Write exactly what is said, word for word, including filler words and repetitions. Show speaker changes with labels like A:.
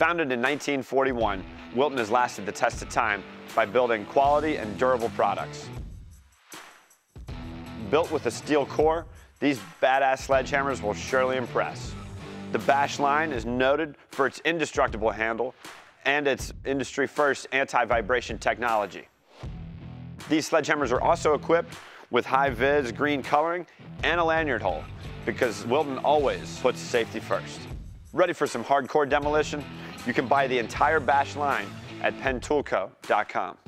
A: Founded in nineteen forty-one, Wilton has lasted the test of time by building quality and durable products. Built with a steel core, these badass sledgehammers will surely impress. The Bash line is noted for its indestructible handle and its industry-first anti-vibration technology. These sledgehammers are also equipped with high-vis green coloring and a lanyard hole, because Wilton always puts safety first. Ready for some hardcore demolition? You can buy the entire Bash line at penn tool co dot com.